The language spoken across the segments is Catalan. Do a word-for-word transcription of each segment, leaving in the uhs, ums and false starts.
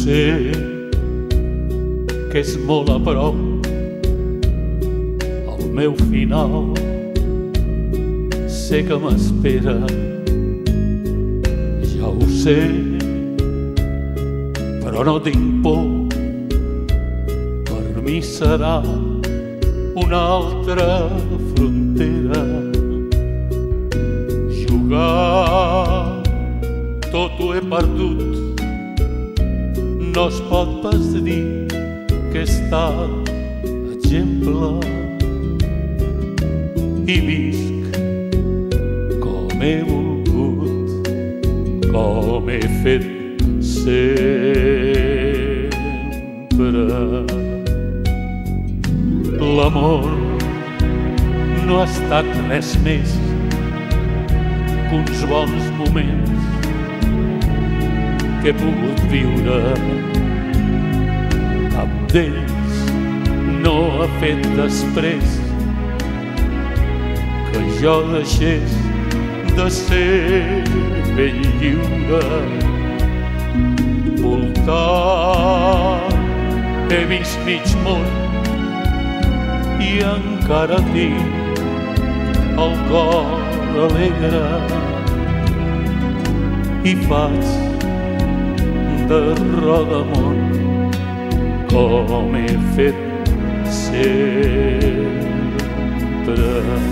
Sé que és molt a prop el meu final, sé que m'espera, ja ho sé, però no tinc por, per mi serà una altra frontera. Jugar, tot ho he perdut, no es pot pas dir que he estat exemple, i visc com he volgut, com he fet sempre. L'amor no ha estat res més que uns bons moments que he pogut viure. Cap d'ells no ha fet després que jo deixés de ser ben lliure. Voltant he vist mig món i encara tinc el cor alegre, i faig de rodamón com he fet sempre.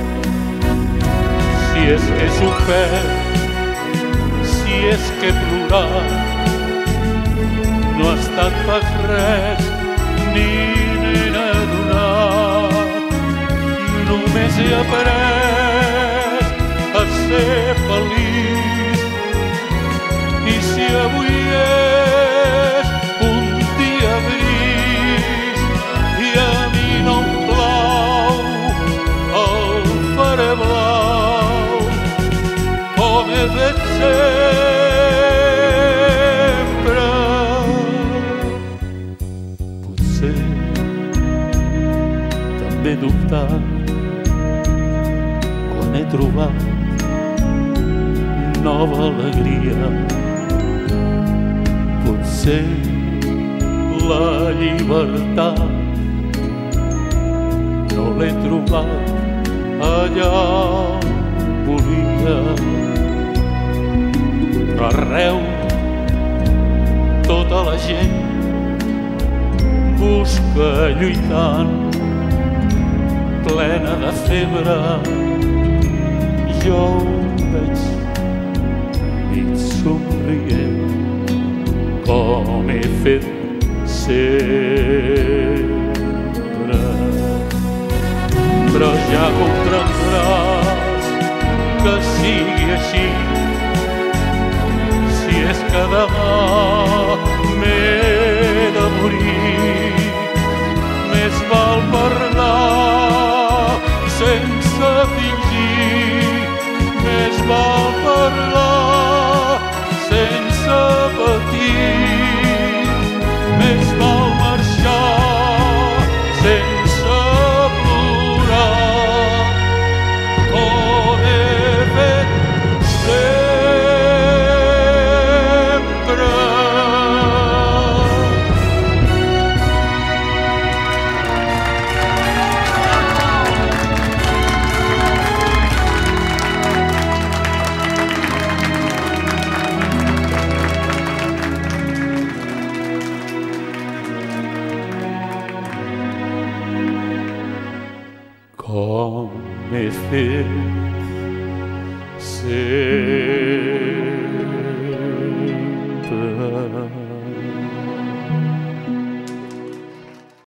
Si és que he sofert, si és que he plorat, no ha estat pas res ni n'he adonat. Només he après a ser feliç, i si avui és un dia gris i a mi no em plau el faré blau com he fet sempre. Potser també he dubtat quan he trobat nova alegria. Potser la llibertat no l'he trobat allà on volia, però arreu tota la gent busca lluitant, plena de febre. Jo ho veig mig somrient com he fet sempre. Però ja comprendràs que sigui així, si és que demà m'he de morir. Més val parlar sense fingir, més val parlar sense patir, més val marxar sense plorar com he fet sempre. Com he fet sempre.